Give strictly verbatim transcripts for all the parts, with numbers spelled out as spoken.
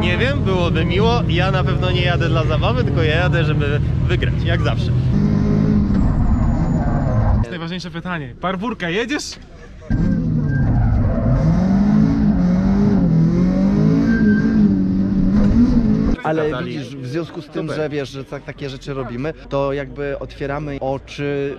nie wiem, byłoby miło. Ja na pewno nie jadę dla zabawy, tylko ja jadę, żeby wygrać, jak zawsze. Najważniejsze pytanie. Parwórka, jedziesz? Ale widzisz, w związku z tym, że wiesz, że tak, takie rzeczy robimy, to jakby otwieramy oczy.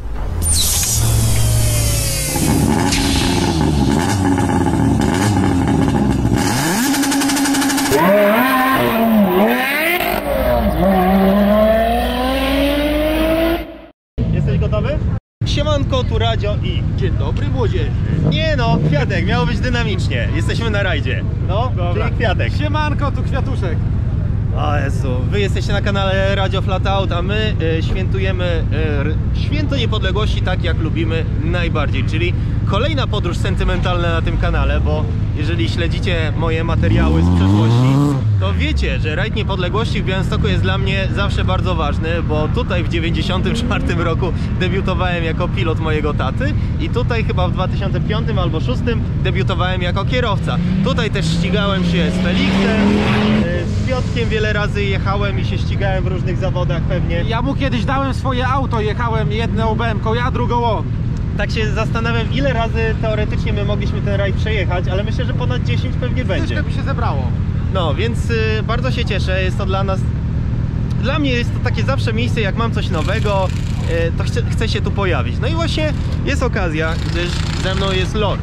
Jesteś gotowy? Siemanko, tu Radio i... Dzień dobry, młodzieży. Nie no, Kwiatek, miało być dynamicznie. Jesteśmy na rajdzie. No, Dobra. czyli Kwiatek. Siemanko, tu Kwiatuszek. O Jezu, wy jesteście na kanale Radio Flatout, a my y, świętujemy y, święto niepodległości tak jak lubimy najbardziej, czyli kolejna podróż sentymentalna na tym kanale, bo jeżeli śledzicie moje materiały z przeszłości, to wiecie, że rajd niepodległości w Białymstoku jest dla mnie zawsze bardzo ważny, bo tutaj w dziewięćdziesiątym czwartym roku debiutowałem jako pilot mojego taty i tutaj chyba w dwa tysiące piątym albo dwa tysiące szóstym debiutowałem jako kierowca. Tutaj też ścigałem się z Felixem, y, z Piotrkiem wiele razy jechałem i się ścigałem w różnych zawodach pewnie. Ja mu kiedyś dałem swoje auto, jechałem jedną B M ką, ja drugą on. Tak się zastanawiam, ile razy teoretycznie my mogliśmy ten rajd przejechać, ale myślę, że ponad dziesięć pewnie będzie. Troszkę by się zebrało. No, więc y, bardzo się cieszę, jest to dla nas... Dla mnie jest to takie zawsze miejsce, jak mam coś nowego, y, to chcę, chcę się tu pojawić. No i właśnie jest okazja, gdyż ze mną jest Lord.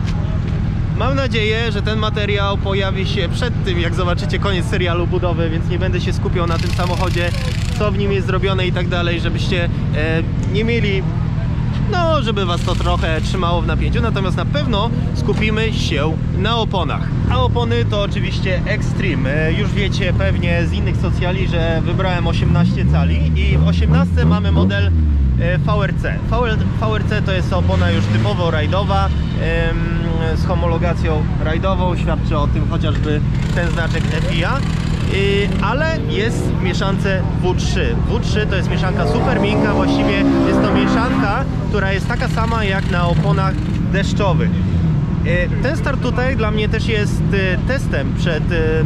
Mam nadzieję, że ten materiał pojawi się przed tym, jak zobaczycie koniec serialu budowy, więc nie będę się skupiał na tym samochodzie, co w nim jest zrobione i tak dalej, żebyście e, nie mieli, no, żeby was to trochę trzymało w napięciu. Natomiast na pewno skupimy się na oponach. A opony to oczywiście Extreme. E, już wiecie pewnie z innych socjali, że wybrałem osiemnaście cali i w osiemnastce mamy model V R C. V R C to jest opona już typowo rajdowa, z homologacją rajdową, świadczy o tym chociażby ten znaczek F I A, ale jest w mieszance W trzy. W trzy to jest mieszanka super miękka, właściwie jest to mieszanka, która jest taka sama jak na oponach deszczowych. Ten start tutaj dla mnie też jest testem przed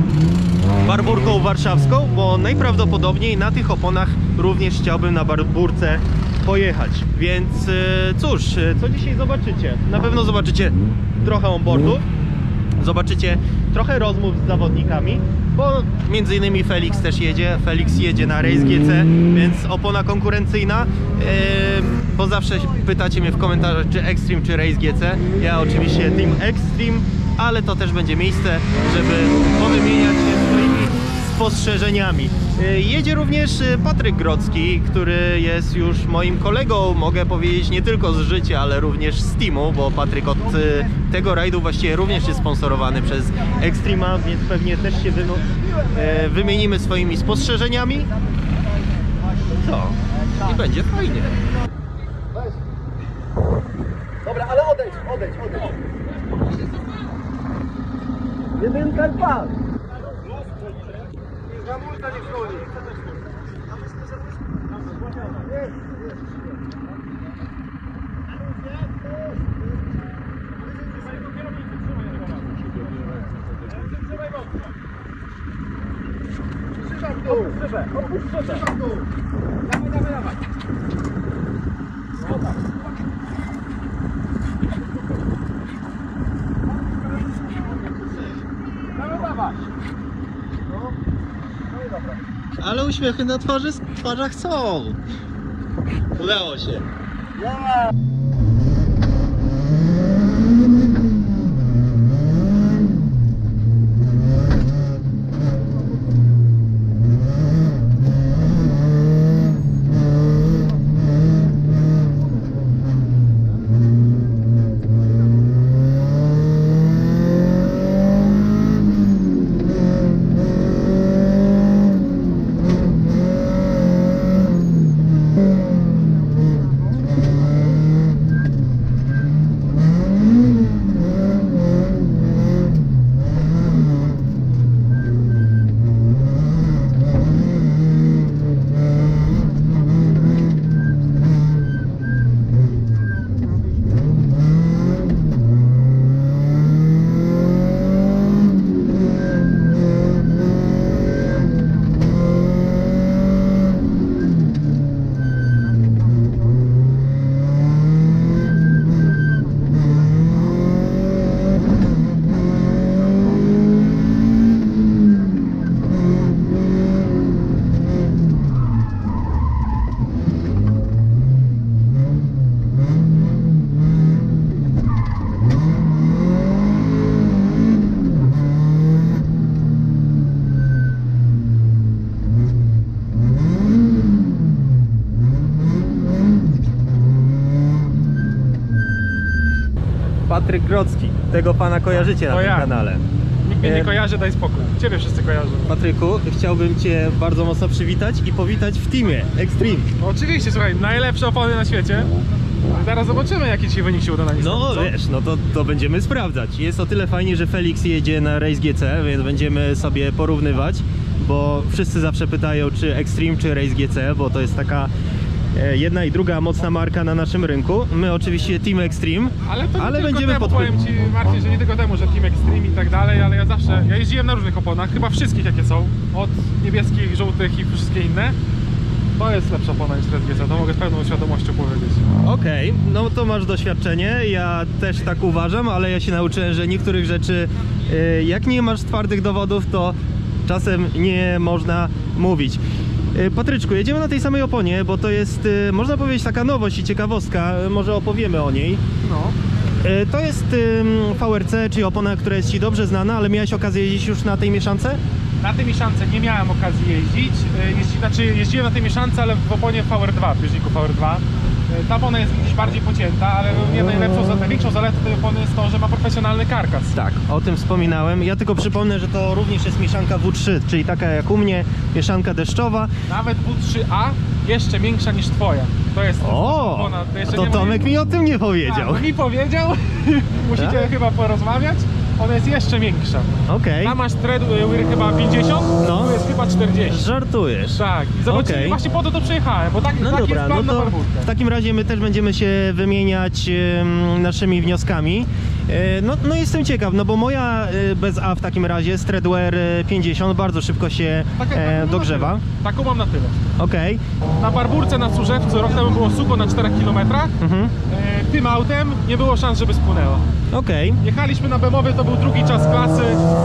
Barburką warszawską, bo najprawdopodobniej na tych oponach również chciałbym na Barburce pojechać. Więc cóż, co dzisiaj zobaczycie? Na pewno zobaczycie trochę onboardów, zobaczycie trochę rozmów z zawodnikami, bo między innymi Felix też jedzie. Felix jedzie na Race G C, więc opona konkurencyjna, yy, bo zawsze pytacie mnie w komentarzach, czy Extreme, czy Race G C. Ja oczywiście Team Extreme, ale to też będzie miejsce, żeby powymieniać się swoimi spostrzeżeniami. Jedzie również Patryk Grodzki, który jest już moim kolegą, mogę powiedzieć, nie tylko z życia, ale również z teamu, bo Patryk od tego rajdu właściwie również jest sponsorowany przez Extrema, więc pewnie też się wymienimy swoimi spostrzeżeniami. Co? I będzie fajnie. Dobra, ale odejdź, odejdź, odejdź. Jedynka i dwa. Hamulca nie wchodzi. Opuść szybę, opuść szybę. Dawaj, dawaj, dawaj. Zgoda. Dawaj, dawaj. Ale uśmiechy na twarzy, twarzach są. Udało się. Yeah. Patryk Grodzki. Tego pana kojarzycie na To tym ja. kanale. Nikt mnie E, nie kojarzy, daj spokój. Ciebie wszyscy kojarzą. Patryku, chciałbym cię bardzo mocno przywitać i powitać w teamie Extreme. No oczywiście, słuchaj, najlepsze opony na świecie. Zaraz zobaczymy, jaki ci wynik się uda na nich. No co? wiesz, no to, to będziemy sprawdzać. Jest o tyle fajnie, że Felix jedzie na Race G C, więc będziemy sobie porównywać, bo wszyscy zawsze pytają, czy Extreme, czy Race G C, bo to jest taka e, jedna i druga mocna marka na naszym rynku. My oczywiście Team Extreme, Ale to nie ale tylko będziemy temu, podpy- powiem ci, Marcin, że nie tylko temu, że Team Extreme i tak dalej, ale ja zawsze, ja jeździłem na różnych oponach, chyba wszystkich jakie są, od niebieskich, żółtych i wszystkie inne. To jest lepsza opona niż Race G C, to mogę z pełną świadomością powiedzieć. Okej, no to masz doświadczenie, ja też tak uważam, ale ja się nauczyłem, że niektórych rzeczy, y, jak nie masz twardych dowodów, to czasem nie można mówić. Y, Patryczku, jedziemy na tej samej oponie, bo to jest, y, można powiedzieć, taka nowość i ciekawostka, y, może opowiemy o niej. No. Y, To jest y, V R C, czyli opona, która jest ci dobrze znana, ale miałeś okazję jeździć już na tej mieszance? Na tej mieszance nie miałem okazji jeździć, E, jeździ, znaczy jeździłem na tej mieszance, ale w oponie V R dwa, w bieżniku V R dwa. E, Ta opona jest gdzieś bardziej pocięta, ale nie najlepszą, największą zaletą tej opony jest to, że ma profesjonalny karkas. Tak, o tym wspominałem. Ja tylko przypomnę, że to również jest mieszanka W trzy, czyli taka jak u mnie, mieszanka deszczowa. Nawet W trzy A jeszcze większa niż twoja. To jest O, opona, to jeszcze to nie ma- Tomek mi o tym nie powiedział. A, mi powiedział, musicie Tak? chyba porozmawiać. Ona jest jeszcze większa. Okej, Tam masz treadwear chyba pięćdziesiąt, No. tu jest chyba czterdzieści. żartujesz. Tak, i zobaczymy, Okej. właśnie po to to przejechałem, bo tak, No taki dobra, jest no plan na to barbórkę. w takim razie my też będziemy się wymieniać em, naszymi wnioskami. E, No, no jestem ciekaw, no bo moja e, bez A w takim razie, Treadwear e, pięćdziesiąt, bardzo szybko się Taka- taką e, mam na dogrzewa. tyle. Taką mam na tyle. Okej, Na barbórce na Służewcu rok temu było sucho na czterech kilometrach. mhm. E, tym autem nie było szans, żeby spłynęło. okej. Jechaliśmy na Bemowy, to był drugi czas klasy.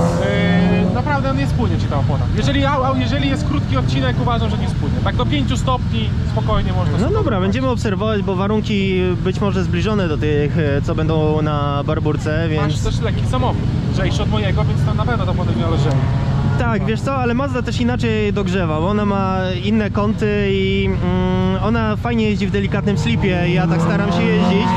E, naprawdę nie spłynie ci ta opona. Jeżeli, a- a- jeżeli jest krótki odcinek, uważam, że nie spłynie. Tak do pięciu stopni spokojnie można No sobie dobra, pojechać. będziemy obserwować, bo warunki być może zbliżone do tych, e, co będą na Barbórce, Masz więc... też lekki samochód, lżejszy od mojego, więc tam na pewno to potem nie lżej. Tak, wiesz co, ale Mazda też inaczej dogrzewa, bo ona ma inne kąty i mm, ona fajnie jeździ w delikatnym slipie, ja tak staram się jeździć.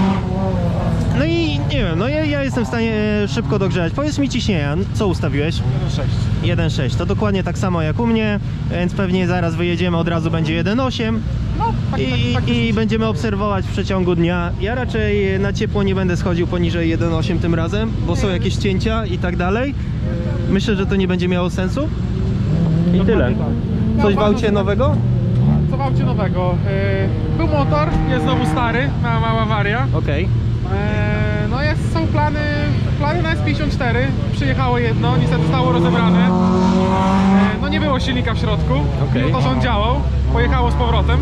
No i nie wiem, no ja, ja jestem w stanie e, szybko dogrzać. Powiedz mi ciśnienia, co ustawiłeś? jeden sześć. jeden przecinek sześć, to dokładnie tak samo jak u mnie, więc pewnie zaraz wyjedziemy, od razu będzie jeden przecinek osiem. No, tak, I, tak, tak, i będziemy obserwować w przeciągu dnia. Ja raczej na ciepło nie będę schodził poniżej jeden przecinek osiem tym razem, bo są jakieś cięcia i tak dalej. Myślę, że to nie będzie miało sensu. I tyle. Coś w aucie nowego? Co w aucie nowego? Yy, był motor, jest znowu stary, mała, mała awaria. Okej. Yy, no jest, są plany, plany na S pięćdziesiąt cztery. Przyjechało jedno, niestety zostało rozebrane. Yy, no nie było silnika w środku, Okej. mimo to, że on działał. Pojechało z powrotem.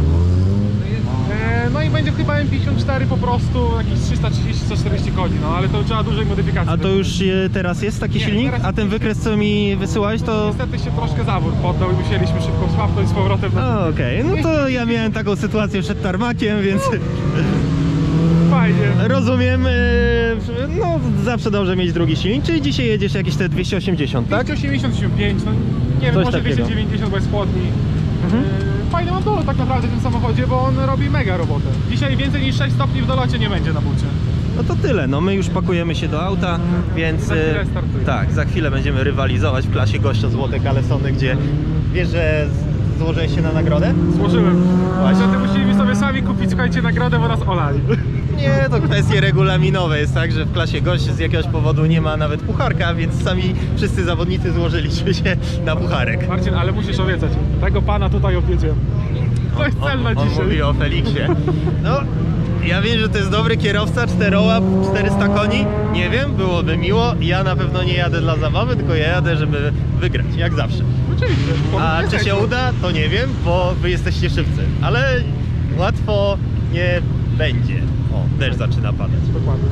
Yy, no i będzie chyba M pięćdziesiąt cztery po prostu jakieś trzysta trzydzieści do czterdziestu koni, no ale to trzeba dużej modyfikacji. A to już e, teraz jest taki Nie, silnik? teraz- A ten wykres, co mi wysyłałeś, to... Niestety się troszkę zawór poddał i musieliśmy szybko swapnąć z powrotem na... A, Okej, no to ja miałem taką sytuację przed tarmakiem, więc Fajnie. rozumiem. e, No zawsze dobrze mieć drugi silnik, czyli dzisiaj jedziesz jakieś te dwieście osiemdziesiąt, tak? dwieście osiemdziesiąt pięć, no nie wiem, Coś może takiego. dwieście dziewięćdziesiąt bez chłodni. Mhm. Yy, Fajny mam dolot tak naprawdę w tym samochodzie, bo on robi mega robotę. Dzisiaj więcej niż sześć stopni w dolocie nie będzie na bucie. No to tyle, no my już pakujemy się do auta, więc Za chwilę e, startuje. tak, za chwilę będziemy rywalizować w klasie gościa Złote Kalesony, gdzie wiesz, że z- złożyłeś się na nagrodę? Złożyłem. Właśnie. Niestety musieli sobie sami kupić, słuchajcie, nagrodę, bo nas olali. Nie, to kwestie regulaminowe jest tak, że w klasie gość z jakiegoś powodu nie ma nawet pucharka, więc sami wszyscy zawodnicy złożyliśmy się na pucharek. Marcin, ale musisz obiecać, tego pana tutaj objedziemy. To jest cel na On, on dzisiaj. mówi o Feliksie. No, ja wiem, że to jest dobry kierowca, czterołap, czterysta koni. Nie wiem, byłoby miło. Ja na pewno nie jadę dla zabawy, tylko ja jadę, żeby wygrać, jak zawsze. Oczywiście. A czy się uda, to nie wiem, bo wy jesteście szybcy. Ale łatwo nie będzie. O, deszcz zaczyna padać. Dokładnie.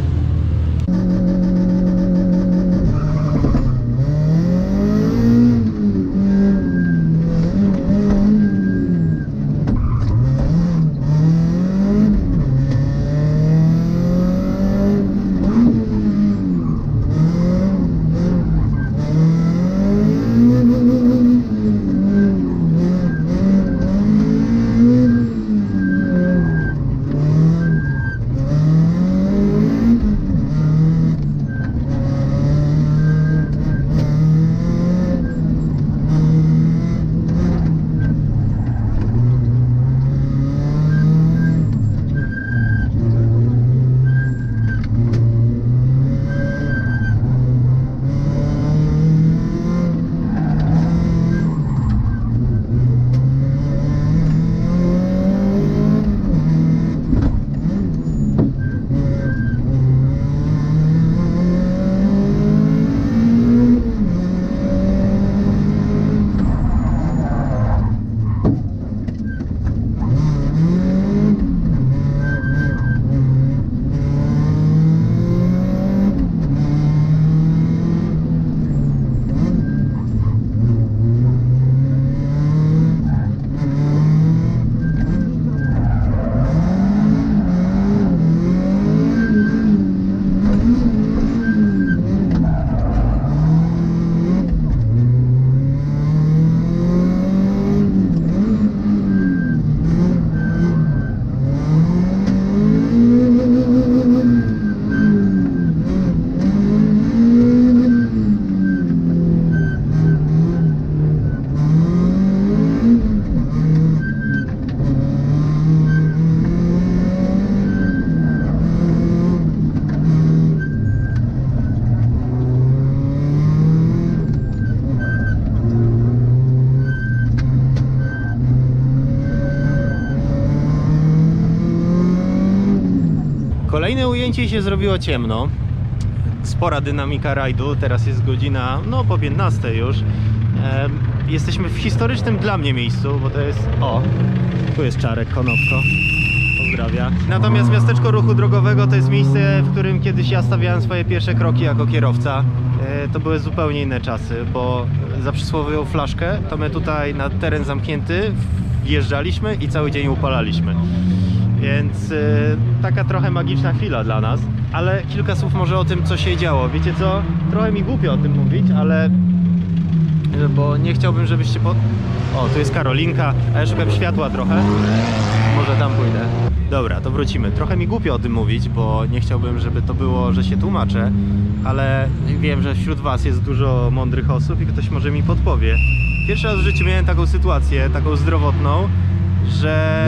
Kolejne ujęcie się zrobiło ciemno. Spora dynamika rajdu, teraz jest godzina, no po piętnastej już. E, jesteśmy w historycznym dla mnie miejscu, bo to jest, o, tu jest Czarek Konopko, pozdrawia. Natomiast miasteczko ruchu drogowego to jest miejsce, w którym kiedyś ja stawiałem swoje pierwsze kroki jako kierowca. E, to były zupełnie inne czasy, bo za przysłowiową flaszkę to my tutaj na teren zamknięty wjeżdżaliśmy i cały dzień upalaliśmy. Więc yy, taka trochę magiczna chwila dla nas. Ale kilka słów może o tym, co się działo. Wiecie co? Trochę mi głupio o tym mówić, ale... Bo nie chciałbym, żebyście po... O, tu jest Karolinka, a ja szukam światła trochę. Może tam pójdę. Dobra, to wrócimy. Trochę mi głupio o tym mówić, bo nie chciałbym, żeby to było, że się tłumaczę. Ale wiem, że wśród was jest dużo mądrych osób i ktoś może mi podpowie. Pierwszy raz w życiu miałem taką sytuację, taką zdrowotną, że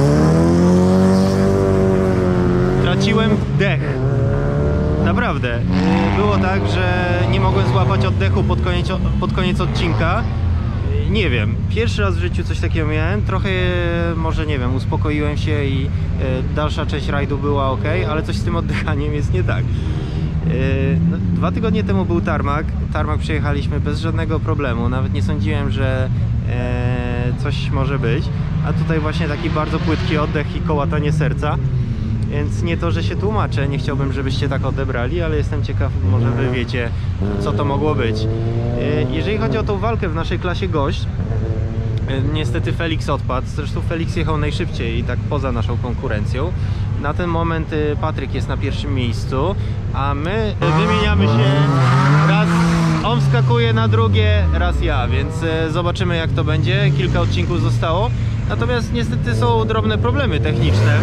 traciłem dech. Naprawdę. Było tak, że nie mogłem złapać oddechu pod koniec, pod koniec odcinka. Nie wiem, pierwszy raz w życiu coś takiego miałem. Trochę może, nie wiem, uspokoiłem się i dalsza część rajdu była ok, ale coś z tym oddychaniem jest nie tak. No, dwa tygodnie temu był tarmak. Tarmak przejechaliśmy bez żadnego problemu. Nawet nie sądziłem, że e, coś może być. A tutaj właśnie taki bardzo płytki oddech i kołatanie serca. Więc nie to, że się tłumaczę, nie chciałbym, żebyście tak odebrali, ale jestem ciekaw, może wy wiecie, co to mogło być. E, jeżeli chodzi o tą walkę w naszej klasie gość, e, niestety Felix odpadł. Zresztą Felix jechał najszybciej i tak poza naszą konkurencją. Na ten moment Patryk jest na pierwszym miejscu, a my wymieniamy się, raz on wskakuje na drugie, raz ja, więc zobaczymy jak to będzie. Kilka odcinków zostało, natomiast niestety są drobne problemy techniczne.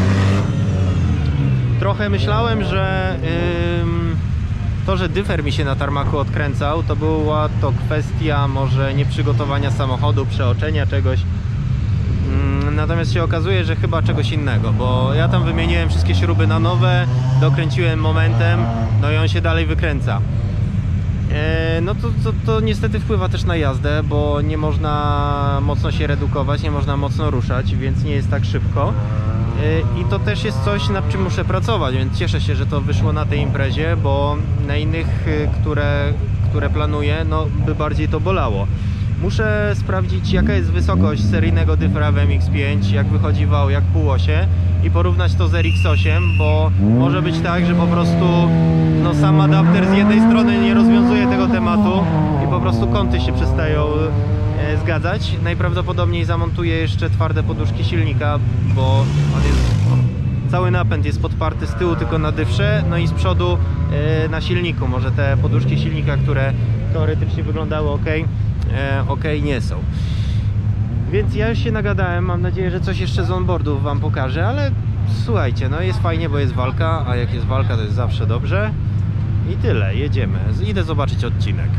Trochę myślałem, że ym, to, że dyfer mi się na tarmaku odkręcał, to była to kwestia może nieprzygotowania samochodu, przeoczenia czegoś. Natomiast się okazuje, że chyba czegoś innego, bo ja tam wymieniłem wszystkie śruby na nowe, dokręciłem momentem, no i on się dalej wykręca. E, no to, to, to niestety wpływa też na jazdę, bo nie można mocno się redukować, nie można mocno ruszać, więc nie jest tak szybko. E, I to też jest coś, nad czym muszę pracować, więc cieszę się, że to wyszło na tej imprezie, bo na innych, które, które planuję, no by bardziej to bolało. Muszę sprawdzić, jaka jest wysokość seryjnego dyfera w M X pięć, jak wychodzi wał, jak półosie i porównać to z R X osiem, bo może być tak, że po prostu no, sam adapter z jednej strony nie rozwiązuje tego tematu i po prostu kąty się przestają e, zgadzać. Najprawdopodobniej zamontuję jeszcze twarde poduszki silnika, bo on jest, cały napęd jest podparty z tyłu tylko na dyfrze, no i z przodu e, na silniku. Może te poduszki silnika, które teoretycznie wyglądały ok, E, ok, nie są. Więc ja już się nagadałem, mam nadzieję, że coś jeszcze z onboardów wam pokażę, ale słuchajcie, no jest fajnie, bo jest walka, a jak jest walka, to jest zawsze dobrze. I tyle, jedziemy. Idę zobaczyć odcinek.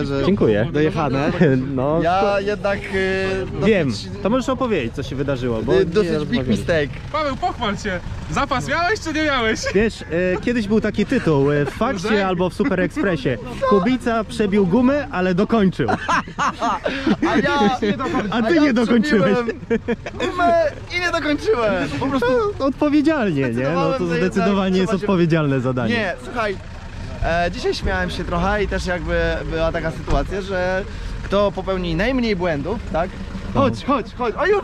że Dziękuję. dojechane. No, Ja jednak y, wiem. dosyć, To możesz opowiedzieć, co się wydarzyło, bo y, nie dosyć big rozmawialiśmy. mistake. Paweł, pochwal się. Zapas miałeś czy nie miałeś? Wiesz, e, kiedyś był taki tytuł e, w Fakcie albo w Super Expressie. Kubica przebił gumę, ale dokończył. A ja, A ty nie dokończyłeś. przebiłem gumę i nie dokończyłem. Po prostu No, odpowiedzialnie, nie? No Zdecydowałem, to że jednak zdecydowanie jest trzeba się- odpowiedzialne zadanie. nie, słuchaj. E, dzisiaj śmiałem się trochę i też jakby była taka sytuacja, że kto popełni najmniej błędów, tak? Chodź, chodź, chodź. O już!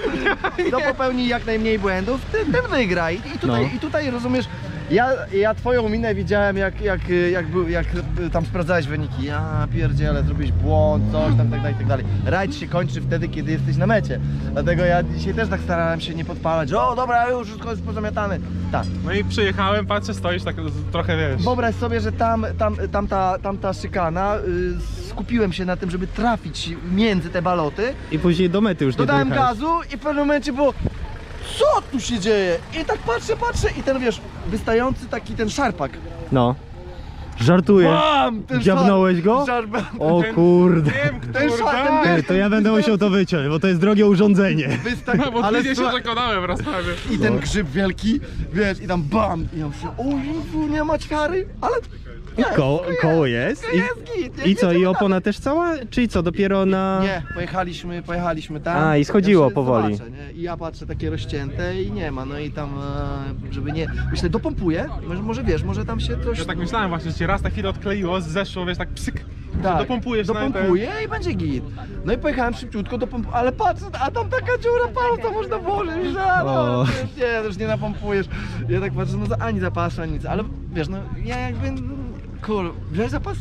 Kto popełni jak najmniej błędów, ten, ten wygra. I, i, tutaj, No. I tutaj rozumiesz, ja, ja twoją minę widziałem jak, jak, jak, był, jak tam sprawdzałeś wyniki. Ja pierdziele, zrobiłeś błąd, coś tam, tak dalej, tak dalej. Rajd się kończy wtedy, kiedy jesteś na mecie. Dlatego ja dzisiaj też tak starałem się nie podpalać, że o dobra, już wszystko jest pozamiatane. Tak. No i przyjechałem, patrzę, stoisz tak z- trochę, wiesz. Wyobraź sobie, że tam, tam, tamta, tamta szykana, y, skupiłem się na tym, żeby trafić między te baloty. I później do mety już nie Dodałem dojechałeś. gazu i w pewnym momencie było, co tu się dzieje? I tak patrzę, patrzę i ten, wiesz, wystający taki ten szarpak. No. Żartuję. Bam! Ten Dziabnąłeś szar- go? szarpak. O Ten- kurde. Wiem, Ten kurde. szat- ten- Ty, to ja będę musiał to wyciąć, bo to jest drogie urządzenie. Wysta- No, bo ale ty się słuchaj, przekonałem raz prawie. i ten grzyb wielki, wiesz, i tam bam! I ja myślę, o Jezu, nie ma ćwiary, ale I koło, koło jest. to jest git, nie- I, I co, i jedziemy opona też cała? Czyli co, dopiero na... Nie, pojechaliśmy, pojechaliśmy tam. A, i schodziło Ja się powoli. zobaczę, nie? I ja patrzę takie rozcięte i nie ma, no i tam, e, żeby nie, myślę, dopompuję, może, może wiesz, może tam się coś... Ja tak myślałem właśnie, że cię raz na chwilę odkleiło, zeszło, wiesz, tak psyk. tak, dopompujesz na dopompuję i będzie git. No i pojechałem szybciutko, dopomp... ale patrzę, a tam taka dziura, paru, to można włożyć, że a, no, O. nie, to już nie napompujesz. Ja tak patrzę, no za- ani zapasu, ani nic, ale wiesz, no ja jakby, kur, wziąłeś zapas?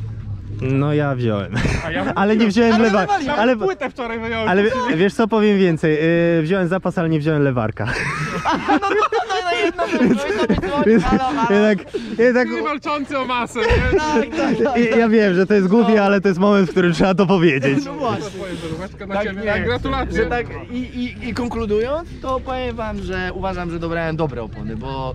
No ja wziąłem. A ja Ale nie wziąłem Ale lewarka. zawaliłem. Ale, płytę wczoraj wyjąłem. ale wie- wiesz co, powiem więcej. Yy, wziąłem zapas, ale nie wziąłem lewarka. No to, no, no, no jedno było, jedno było, Więc halo, halo. jednak, jednak Ty walczący o masę, nie? Tak, tak, tak. ja wiem, że to jest głupie, ale to jest moment, w którym trzeba to powiedzieć. No właśnie. Twoje żaróweczka na Tak, ciebie. nie. Tak, gratulacje. Że tak i, i, i konkludując, to powiem wam, że uważam, że dobrałem dobre opony, bo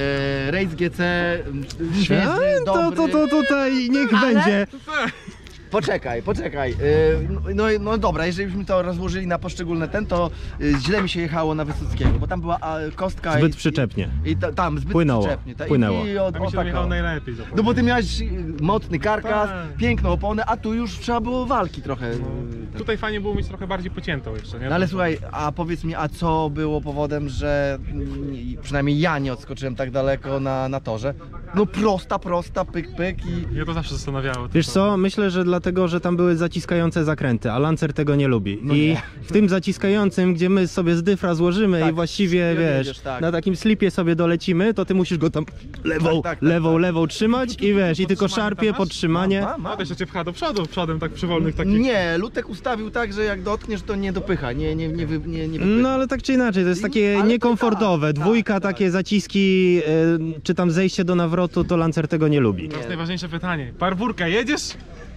e, Race G C m, świeży, A, to, dobry. to, to tutaj niech Ale- będzie. Poczekaj, poczekaj. E, no, no dobra, jeżeli byśmy to rozłożyli na poszczególne ten, to e, źle mi się jechało na Wysockiego, bo tam była a, kostka Zbyt i, przyczepnie. I, i ta, tam zbyt Płynęło, przyczepnie. Ta, płynęło. I, i od, A mi o, się tak, wyjechało o. najlepiej. No bo ty miałeś y, mocny karkas, Tak. piękną oponę, a tu już trzeba było walki trochę. y, tak. Tutaj fajnie było mieć trochę bardziej pociętą jeszcze, nie? No ale słuchaj, a powiedz mi, a co było powodem, że mm, przynajmniej ja nie odskoczyłem tak daleko na, na torze? No prosta, prosta, pyk, pyk i... Mnie to zawsze zastanawiało. Wiesz co, myślę, że dlatego, że tam były zaciskające zakręty, a Lancer tego nie lubi. No I nie. w tym zaciskającym, gdzie my sobie z dyfra złożymy Tak, i właściwie, ja wiesz, wiedziesz, tak. na takim slipie sobie dolecimy, to ty musisz go tam lewą, Tak, tak, tak, lewą, tak. lewą trzymać i wiesz, i tylko Podtrzymanie szarpie, tam masz? podtrzymanie. Ma, ma. No to jeszcze cię pcha do przodu, przodem tak przywolnych takich. Nie, Lutek ustawił tak, że jak dotkniesz, to nie dopycha, nie, nie, nie, wy, nie, nie wypycha. No ale tak czy inaczej, to jest takie Ale to niekomfortowe. tak, Dwójka, tak, takie zaciski, y, czy tam zejście do nawrotu, to Lancer tego nie lubi. To jest najważniejsze pytanie. Parwórka, jedziesz?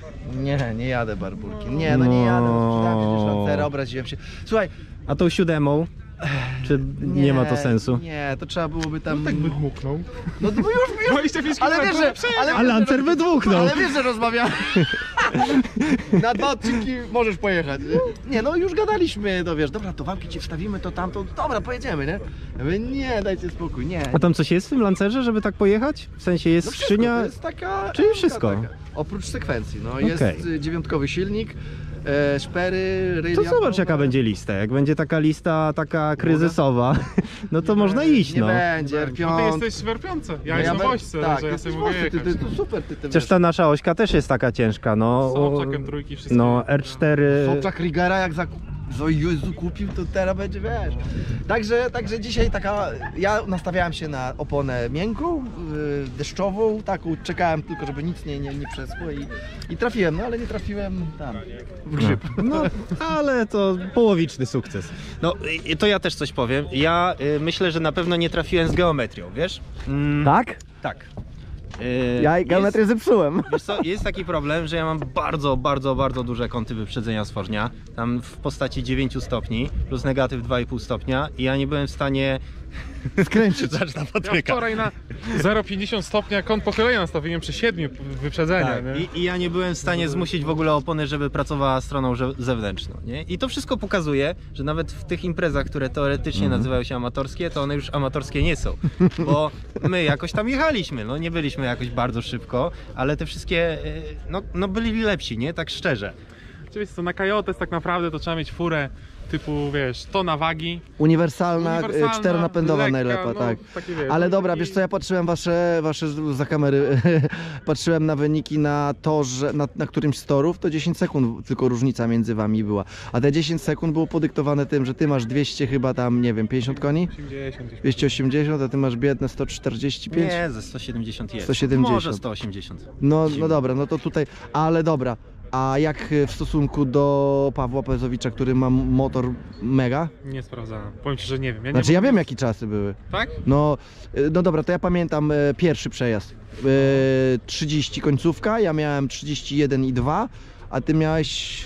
Nie, nie jadę barburkiem. Nie, no nie jadę, no sprzedałem już lancera, obraziłem się. Słuchaj, A tą siódemą? Czy nie, ma to sensu? Nie, to trzeba byłoby tam... No tak by dmuchnął. No to już, już... dwadzieścia pięć Ale wiesz, że... kilometrów, Ale, A Lancer wydmuchnął. ale wiesz, że rozmawiamy. Na dwa odcinki możesz pojechać. Nie? nie, no już gadaliśmy, to wiesz, dobra, to wałki ci wstawimy, to tamto, dobra, pojedziemy, nie? Ja mówię, nie, dajcie spokój, nie. A tam coś jest w tym Lancerze, żeby tak pojechać? W sensie jest No wszystko, skrzynia? to jest taka... Czyli taka, wszystko. taka. Oprócz sekwencji, no jest Okej. y, dziewiątkowy silnik, e, szpery, rylia. To zobacz nowe. jaka będzie lista. Jak będzie taka lista taka kryzysowa, no to można iść, Nie no. będzie, R No pięć. ty jesteś werpiące. Ja No jestem be- w ośce, tak, że ja jesteś sobie w mogę ośce, ty, jechać. ty, to super, ty, ty Chociaż ta nasza ośka też jest taka ciężka, no. Z obczakiem trójki wszystkie. No R cztery. Sobczak Rigera jak za... O Jezu, kupił, to teraz będzie, wiesz. Także, także dzisiaj taka, ja nastawiałem się na oponę miękką, yy, deszczową, taką, czekałem tylko, żeby nic nie, nie, nie przesło i, i trafiłem, no ale nie trafiłem tam, w grzyb. No, ale to połowiczny sukces. No, i to ja też coś powiem. Ja y, myślę, że na pewno nie trafiłem z geometrią, wiesz? Mm, Tak? tak. Y, Ja jest- geometrię zepsułem. Wiesz co, jest taki problem, że ja mam bardzo, bardzo, bardzo duże kąty wyprzedzenia stworzenia. Tam w postaci dziewięciu stopni plus negatyw dwa i pół stopnia i ja nie byłem w stanie Skręcić. Zaczyna Ja Patryka. wczoraj na zero przecinek pięćdziesiąt stopnia kąt pochylenia nastawiłem przy siedmiu wyprzedzenia. Tak, nie? i, i ja nie byłem w stanie zmusić w ogóle opony, żeby pracowała stroną że- zewnętrzną, nie? I to wszystko pokazuje, że nawet w tych imprezach, które teoretycznie Mhm. nazywają się amatorskie, to one już amatorskie nie są, bo my jakoś tam jechaliśmy, no nie byliśmy jakoś bardzo szybko, ale te wszystkie, y, no, no byli lepsi, nie? Tak szczerze. Oczywiście co, na Kajotes tak naprawdę to trzeba mieć furę typu, wiesz, tona wagi. Uniwersalna, Uniwersalna, e, czternapędowa lekka, najlepiej, no, tak. takie, wiesz, Ale no, dobra, taki- wiesz co, ja patrzyłem wasze, wasze za kamery, patrzyłem na wyniki na torze, na, na którymś z torów, to dziesięć sekund tylko różnica między wami była. A te dziesięć sekund było podyktowane tym, że ty masz dwieście chyba tam, nie wiem, pięćdziesiąt koni? osiemdziesiąt gdzieś. dwieście osiemdziesiąt, a ty masz biedne sto czterdzieści pięć? Nie, ze sto siedemdziesiąt jest. sto siedemdziesiąt. Może sto osiemdziesiąt. No, no dobra, no to tutaj, ale dobra. A jak w stosunku do Pawła Pezowicza, który ma motor mega? Nie sprawdzałem. Powiem ci, że nie wiem. Ja nie Znaczy ja byłem- wiem jakie czasy były. Tak? No, y, no dobra, to ja pamiętam e, pierwszy przejazd. E, trzydzieści końcówka, ja miałem trzydzieści jeden i dwa, a ty miałeś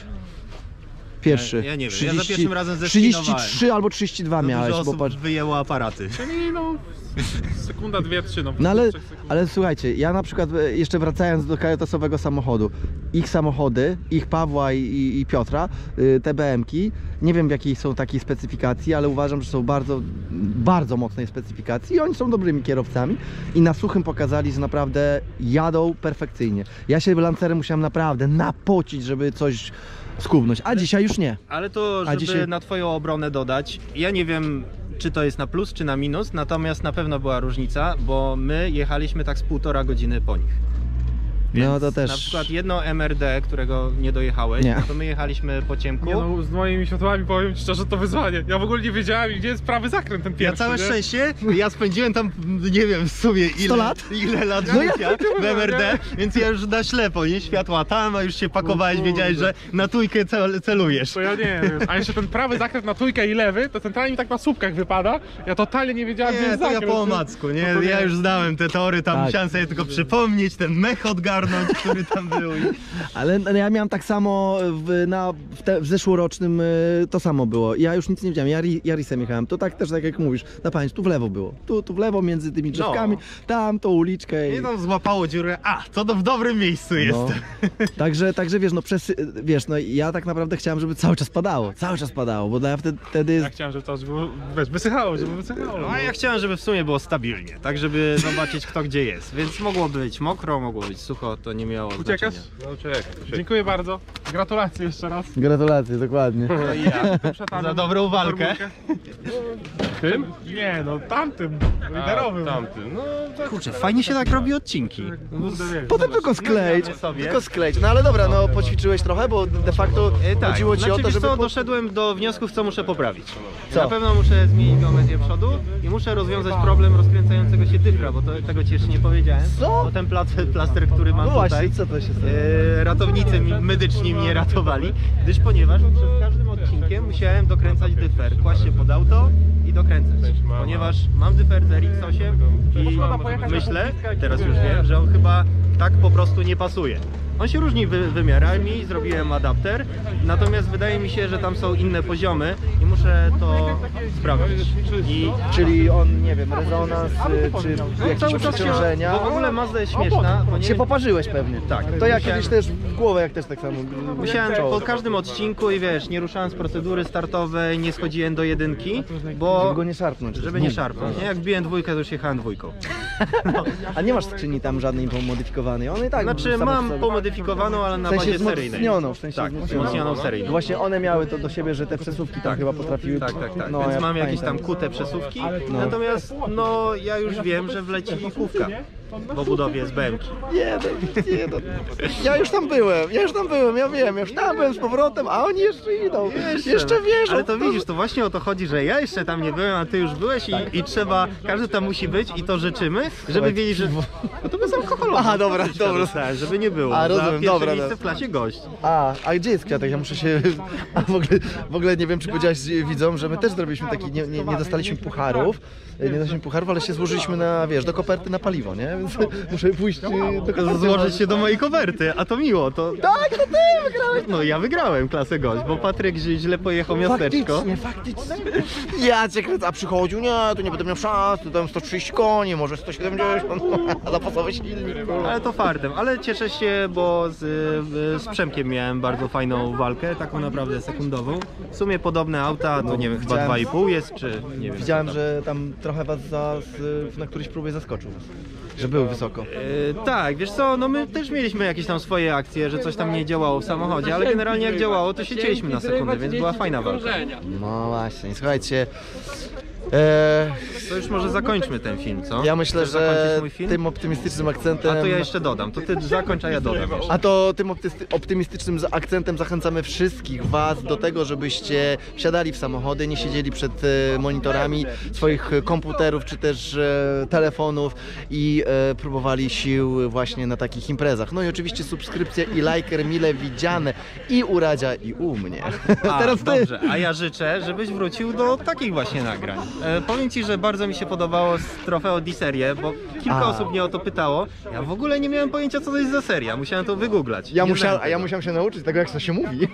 pierwszy. Ja- ja nie wiem, ja za pierwszym razem trzydzieści zespinowałem. trzy albo trzydzieści dwa No, miałeś, dużo bo osób patrz. wyjęło aparaty. Czyli no, sekunda, dwie, trzy, no. No ale, trzech sekund. ale słuchajcie, ja na przykład e, jeszcze wracając do kajotosowego samochodu, ich samochody, ich Pawła i, i, i Piotra, y, te B M ki, nie wiem w jakiej są takiej specyfikacji, ale uważam, że są bardzo, bardzo mocnej specyfikacji i oni są dobrymi kierowcami i na suchym pokazali, że naprawdę jadą perfekcyjnie. Ja się Lancerem musiałem naprawdę napocić, żeby coś skubnąć, a dzisiaj już nie. Ale to, A żeby dzisiaj- na twoją obronę dodać, ja nie wiem, czy to jest na plus, czy na minus, natomiast na pewno była różnica, bo my jechaliśmy tak z półtora godziny po nich. Więc No to też- na przykład jedno M R D, którego nie dojechałeś, Nie. no to my jechaliśmy po ciemku. Nie no, z moimi światłami powiem ci szczerze, to wyzwanie. Ja w ogóle nie wiedziałem, gdzie jest prawy zakręt ten Ja pierwszy. całe nie? szczęście, ja spędziłem tam, nie wiem, w sumie ile sto lat? ile lat No ja życia tak w M R D, więc ja już na ślepo, nie? Światła tam, a już się pakowałeś, O kurde. wiedziałeś, że na tujkę cel, celujesz. To ja nie wiem. A jeszcze ten prawy zakręt na trójkę i lewy, to centralnie mi tak na słupkach wypada. Ja totalnie nie wiedziałem, gdzie Nie, jest to ja zakręt. po omacku, nie? No to Ja już znałem te tory, tam Tak. musiałem sobie tylko przypomnieć, ten mech odgarnąć, który tam był. I... Ale no, ja miałem tak samo w, na, w, te, w zeszłorocznym y, to samo było. Ja już nic nie wiedziałem, ja, ri- ja risem jechałem. To tak też, tak jak mówisz, na pamięć, tu w lewo było. Tu, tu w lewo między tymi drzewkami, tam tą uliczkę. Mnie I, tam złapało dziurę, a, to do, w dobrym miejscu jest. no. Także, także wiesz, no przesy, wiesz, no ja tak naprawdę chciałem, żeby cały czas padało. Cały czas padało, bo dla wtedy, wtedy Ja chciałem, żeby to było, wiesz, wysychało, żeby wysychało. No, a ja chciałem, żeby w sumie było stabilnie, tak żeby zobaczyć kto gdzie jest. Więc mogło być mokro, mogło być sucho, to nie miało Uciekasz? znaczenia. No czekaj. Dziękuję bardzo. Gratulacje jeszcze raz. Gratulacje, dokładnie. No i ja. Przetarłem Za dobrą walkę. formułkę. Tym? Nie no, tamtym, liderowym. Tamty. No tak. Kurczę, fajnie się tak robi odcinki. Kurde, wiesz. Potem tylko skleić, Nagramy sobie. tylko skleić. No ale dobra, no poćwiczyłeś trochę, bo de facto E, tak, chodziło ci znaczy, o to, wiesz żeby... co, po- doszedłem do wniosków, co muszę poprawić. Co? Na pewno muszę zmienić geometrię przodu i muszę rozwiązać problem rozkręcającego się dyfra, bo to, tego ci jeszcze nie powiedziałem. Co? Bo ten plac- plaster, który mam No tutaj, właśnie, co to się stało? e, ratownicy mi- medyczni mnie ratowali, gdyż ponieważ przez każdym odcinkiem musiałem dokręcać dyfer, kłaść się pod auto i dokręcać, ponieważ mam dyfer z R X osiem i myślę, teraz już wiem, że on chyba tak po prostu nie pasuje. On się różni wy wymiarami, zrobiłem adapter, natomiast wydaje mi się, że tam są inne poziomy i muszę to sprawdzić. I Czyli on, nie wiem, rezonans, y, czy jakieś cały czas się, przeciążenia. bo w ogóle Mazda jest śmieszna, bo nie, Się poparzyłeś pewnie. Tak. To ja Musiałem- kiedyś też w głowę, jak też tak samo. musiałem czoło. po każdym odcinku i wiesz, nie ruszałem z procedury startowej, nie schodziłem do jedynki, Żeby bo go nie szarpnąć. żeby nie szarpnąć. Nie, jak biłem dwójkę, to już jechałem dwójką. A nie masz skrzyni tam żadnej pomodyfikowanej? One i tak Znaczy same w mam sobie- pomodyfikowaną, ale na W sensie bazie seryjnej. wzmocnioną, w sensie Tak, wzmocnioną. wzmocnioną seryjną. Właśnie one miały to do siebie, że te przesuwki tam Tak. chyba potrafiły... Tak, tak, tak. No, Więc ja mam jakieś tam pamiętam. kute przesuwki, No. natomiast no ja już wiem, że wleci kówka w obudowie z B M ki. Nie, no, nie, no. Ja już tam byłem, ja już tam byłem, ja wiem, ja już tam byłem z powrotem, a oni jeszcze idą, jeszcze, wierzą. Ale to widzisz, to właśnie o to chodzi, że ja jeszcze tam nie byłem, a ty już byłeś i, i trzeba, każdy tam musi być i to życzymy, żeby wiedzieć, że no to bezalkoholowe. Aha, dobra, Życia dobra. dostałem, żeby nie było. A, rozumiem, Za pierwsze dobra, miejsce dobra. w klasie gość. A, a gdzie jest kwiatek? Ja muszę się... A w ogóle, w ogóle nie wiem, czy powiedziałeś widzom, że my też zrobiliśmy taki, nie, nie, nie dostaliśmy pucharów, nie dostaliśmy pucharów, ale się złożyliśmy na, wiesz, do koperty na paliwo, nie? nie? Więc muszę pójść do To końca. złożyć się do mojej kowerty, a to miło, to... Tak, to ty wygrałeś! No ja wygrałem klasę gość, bo Patryk źle źle pojechał miasteczko. Faktycznie, faktycznie. Ja cię kręcę, a przychodził, nie, tu nie będę miał szans, tu tam sto trzydzieści koni, może sto siedemdziesiąt, zapasowy silnik. Ale to fartem, ale cieszę się, bo z, z Przemkiem miałem bardzo fajną walkę, taką naprawdę sekundową. W sumie podobne auta, to nie wiem, chyba Widziałem- dwa i pół jest, czy nie wiem. Widziałem, co tam. że tam trochę was za, z, na któryś próbie zaskoczył. Że był wysoko. E, tak, wiesz co, no my też mieliśmy jakieś tam swoje akcje, że coś tam nie działało w samochodzie, ale generalnie jak działało, to się cieliśmy na sekundę, więc była fajna walka. No właśnie, słuchajcie. E, To już może zakończmy ten film, co? ja myślę, Chcesz że zakończyć mój film? tym optymistycznym akcentem. A to ja jeszcze dodam, to ty zakończ, a ja dodam. A to tym optysty- optymistycznym za- akcentem zachęcamy wszystkich was do tego, żebyście wsiadali w samochody, nie siedzieli przed e, monitorami swoich e, komputerów czy też e, telefonów i e, próbowali sił właśnie na takich imprezach. No i oczywiście subskrypcja i lajker mile widziane i u Radzia i u mnie. A, Teraz ty. dobrze, a ja życzę, żebyś wrócił do takich właśnie nagrań. E, powiem ci, że bardzo mi się podobało z Trofeo di Serie, bo kilka A. osób mnie o to pytało. Ja w ogóle nie miałem pojęcia, co to jest za seria, musiałem to wygooglać. Ja Nie musiałem, znałem a ja tego. musiałem się nauczyć tego, jak to się mówi.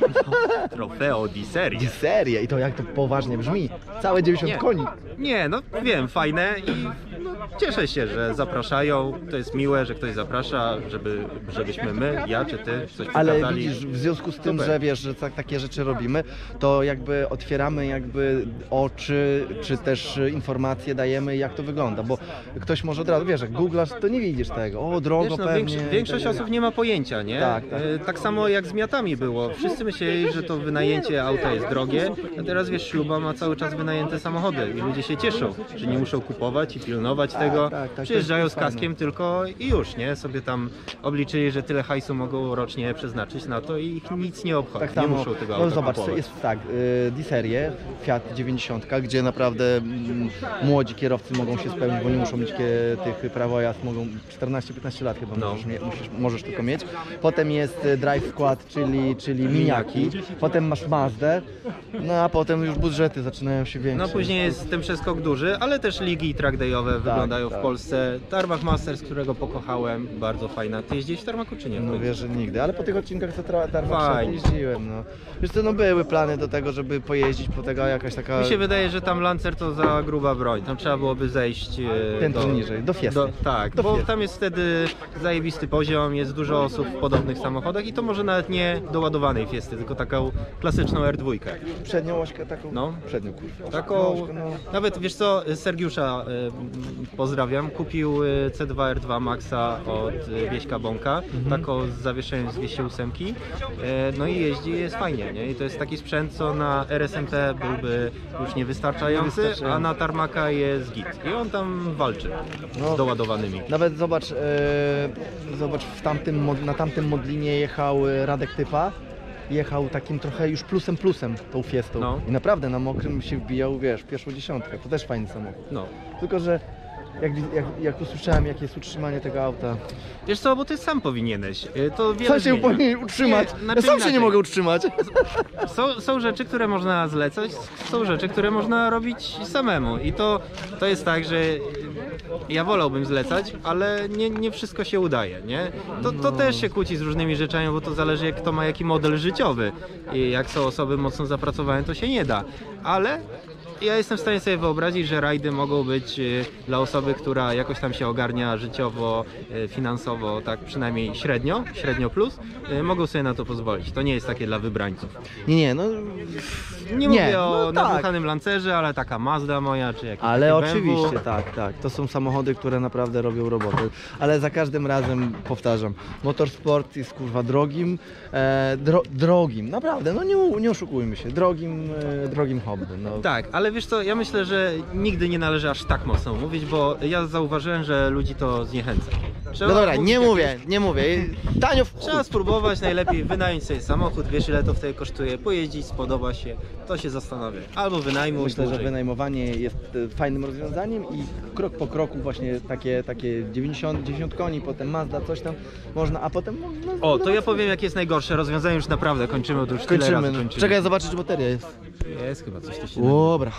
Trofeo di Serie. Seria i to jak to poważnie brzmi. Całe dziewięćdziesiąt Nie. koni. Nie, no wiem, fajne i no, cieszę się, że zapraszają. To jest miłe, że ktoś zaprasza, żeby, żebyśmy my, ja czy ty coś Ale pokazali. widzisz, w związku z tym, Super. że wiesz, że tak, takie rzeczy robimy, to jakby otwieramy jakby oczy, czy też informacje dajemy, jak to wygląda, bo ktoś może od razu, wiesz, jak googlasz, to nie widzisz tego, o drogo Wiesz, no, pewnie. większo- większość osób nie ma pojęcia, nie? Tak, tak. E, tak samo jak z miatami było. Wszyscy myśleli, że to wynajęcie auta jest drogie, a teraz wiesz, śluba ma cały czas wynajęte samochody i ludzie się cieszą, że nie muszą kupować i pilnować tego. tak, tak, Przyjeżdżają to z jest fajne. kaskiem tylko i już, nie? Sobie tam obliczyli, że tyle hajsu mogą rocznie przeznaczyć na to i ich nic nie obchodzi. Tak samo, nie muszą tego no auta zobacz, kupować. jest tak, y, D-serię, Fiat dziewięćdziesiąt, gdzie naprawdę mm, młodzi kierowcy mogą się spełnić, bo nie muszą mieć kie, tych prawo jazd, mogą czternaście piętnaście lat chyba No. możesz, mie- musisz, możesz tylko mieć. Potem jest y, Drive Squad, czyli, czyli miniaki, potem masz Mazdę, no a potem już budżety zaczynają się większe. No później jest ten przeskok duży, ale też ligi trackdayowe wyglądają tak. w Polsce. Tarmach Masters, którego pokochałem, bardzo fajna. Ty jeździłeś w Tarmaku czy nie? No wiesz, że nigdy, ale po tych odcinkach co tra- Tarmac Fajnie. jeździłem, no. Wiesz co, no były plany do tego, żeby pojeździć po tego jakaś taka... Mi się wydaje, że tam Lancer to za gruba broń. Tam trzeba byłoby zejść e, Piętro do, niżej, do Fiesty. do, tak, Do bo Fiesty. tam jest wtedy zajebisty poziom, jest dużo osób w podobnych samochodach i to może nawet nie doładowanej Fiesty, tylko taką klasyczną R dwa. Przednią ośkę taką? No. Przednią, kurwa. Taką, Ośkę, no. nawet wiesz co, Sergiusza e, pozdrawiam, kupił e, C dwa R dwa Maxa od e, Wieśka Bąka, taką z zawieszeniem z dwieście osiem, e, no i jeździ, jest fajnie, nie? I to jest taki sprzęt, co na R S M P byłby już niewystarczający, Niewystarczający. a na Tarmaka jest git. I on tam walczy No. z doładowanymi. Nawet zobacz, e, zobacz w tamtym, mod- na tamtym modlinie jechał e, Radek Typa. Jechał takim trochę już plusem plusem tą Fiestą. No. I naprawdę na mokrym się wbijał, wiesz, w pierwszą dziesiątkę. To też fajny samochód. No. Tylko, że jak, jak, jak usłyszałem, jakie jest utrzymanie tego auta. Wiesz co, bo ty sam powinieneś. E, To wiele Sam się zmieni. powinien utrzymać. Nie, Ja znaczy sam się nie inaczej. mogę utrzymać. Są, są rzeczy, które można zlecać, są rzeczy, które można robić samemu i to, to jest tak, że ja wolałbym zlecać, ale nie, nie wszystko się udaje, nie? To, to też się kłóci z różnymi rzeczami, bo to zależy jak kto ma jaki model życiowy i jak są osoby mocno zapracowane, to się nie da, ale ja jestem w stanie sobie wyobrazić, że rajdy mogą być y, dla osoby, która jakoś tam się ogarnia życiowo, y, finansowo, tak przynajmniej średnio, średnio plus, y, mogą sobie na to pozwolić. To nie jest takie dla wybrańców. Nie, nie, no. Nie, Nie, mówię o no tak. nadmuchanym Lancerze, ale taka Mazda moja, czy jakiś Ale taki B M W. oczywiście, tak, tak. To są samochody, które naprawdę robią robotę. Ale za każdym razem powtarzam, motorsport jest kurwa drogim, e, dro, drogim, naprawdę, no nie, nie oszukujmy się, drogim, e, drogim hobby. No. Tak, ale wiesz co, ja myślę, że nigdy nie należy aż tak mocno mówić, bo ja zauważyłem, że ludzi to zniechęca. Trzeba No dobra, mówić nie jakieś- mówię, nie mówię. Tanio w chuj. Trzeba spróbować, najlepiej wynająć sobie samochód, wiesz ile to wtedy kosztuje, pojeździć, spodoba się, to się zastanawia. Albo wynajmuj Myślę, że dłużej. wynajmowanie jest e, fajnym rozwiązaniem i krok po kroku właśnie takie, takie dziewięćdziesiąt, dziewięćdziesiąt koni, potem Mazda, coś tam można, a potem... No, O, to ja powiem jakie jest najgorsze rozwiązanie, już naprawdę kończymy, bo to już tyle kończymy. razy No. kończymy. Czekaj, zobaczyć, czy bateria jest. Jest chyba coś, to się Dobra.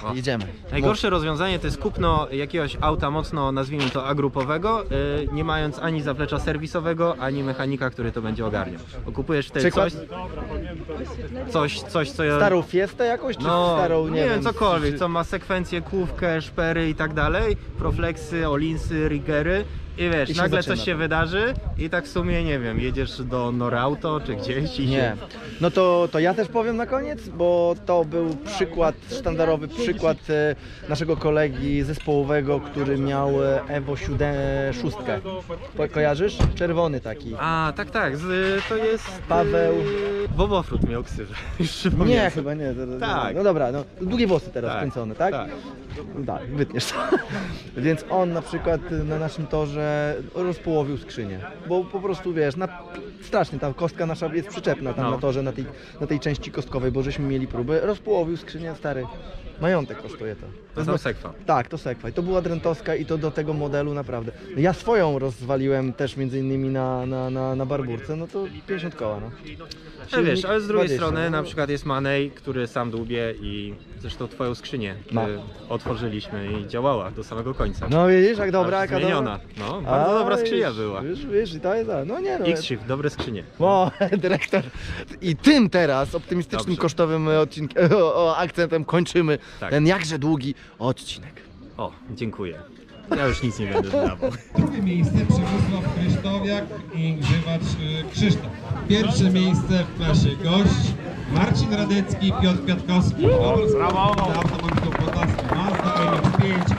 O. jedziemy. Najgorsze rozwiązanie to jest kupno jakiegoś auta mocno, nazwijmy to, agrupowego, yy, nie mając ani zaplecza serwisowego, ani mechanika, który to będzie ogarniał. Bo kupujesz wtedy Przykład? coś, coś, coś, co ja... Starą Fiestę jakąś, czy No, starą, nie, nie wiem, wiem, cokolwiek, czy- co ma sekwencję, kłówkę, szpery i tak dalej, profleksy, olinsy, riggery i wiesz, I się nagle zaczyna coś się to. wydarzy i tak w sumie, nie wiem, jedziesz do Norauto czy gdzieś i Nie. się... No to, to ja też powiem na koniec, bo to był przykład, sztandarowy przykład e, naszego kolegi zespołowego, który miał e, Evo siedem, szóstkę. Ko- Kojarzysz? Czerwony taki. A, tak, tak, z, to jest... Paweł. Yy, Bobofrut miał ksywę, już Nie, przypomniałem. chyba nie. To, to, Tak. No dobra, no długie włosy teraz Tak, kręcone, tak? tak. Tak, wytniesz to. Więc on na przykład na naszym torze rozpołowił skrzynię, bo po prostu wiesz, na, strasznie ta kostka nasza jest przyczepna tam No. na torze, na tej, na tej części kostkowej, bo żeśmy mieli próby, rozpołowił skrzynię, stary, majątek kosztuje to. To są sekwa. Tak, to sekwa i to była drętowska i to do tego modelu naprawdę. Ja swoją rozwaliłem też między innymi na, na, na, na barburce, no to pięćdziesiąt koła, no. No wiesz, ale z drugiej dwadzieścia, strony no. na przykład jest Manej, który sam dłubie i zresztą twoją skrzynię No. y, otworzyliśmy i działała do samego końca. No widzisz, jak dobra, Aż jaka zmieniona. dobra. No, bardzo A, dobra skrzynia wiesz, była. Wiesz, wiesz, i to jest, no nie no. X-Shift, dobre skrzynie. O, dyrektor. I tym teraz optymistycznym, Dobrze. kosztowym odcinkiem, o, o, akcentem kończymy Tak. ten jakże długi odcinek. O, dziękuję. Ja już nic nie będę dodawał. Drugie miejsce Przemysław Krysztowiak i grzywacz y, Krzysztof. Pierwsze miejsce w klasie gość Marcin Radecki i Piotr Kwiatkowski. Brawo! Automobilką Podlaską Mazda M X pięć.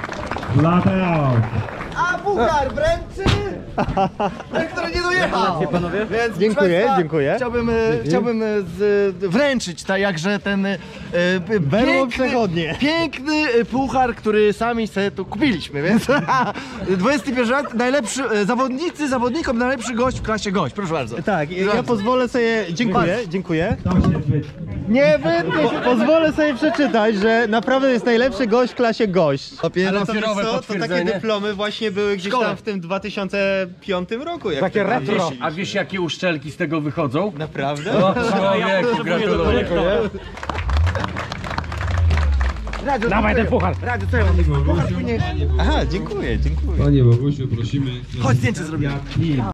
A Buchar wręczy! Dyrektor nie dojechał! panowie? Więc Dziękuję, proszę państwa, dziękuję. Chciałbym, e, chciałbym e, z, wręczyć tak jakże ten e, Berło piękny, przechodnie. piękny e, puchar, który sami sobie tu kupiliśmy, więc dwudziesty pierwszy lat, najlepszy, e, zawodnicy, zawodnikom najlepszy gość w klasie gość, proszę bardzo. Tak, ja Bardzo. pozwolę sobie, dziękuję, dziękuję. Nie wytnie się, Pozwolę sobie przeczytać, że naprawdę jest najlepszy gość w klasie gość. Papierowe Ale to, wiesz co, to takie dyplomy właśnie były gdzieś Szkole. tam w tym dwa tysiące piątym roku. Jak takie Wiesz, a wiesz jakie uszczelki z tego wychodzą? Naprawdę? O, człowieku, gratuluję. Radio, Dawaj ten puchar. Radio, co ja mam? Puchar płynie. Aha, dziękuję, dziękuję. Panie Bogusiu, prosimy. Chodź zdjęcie zrobimy.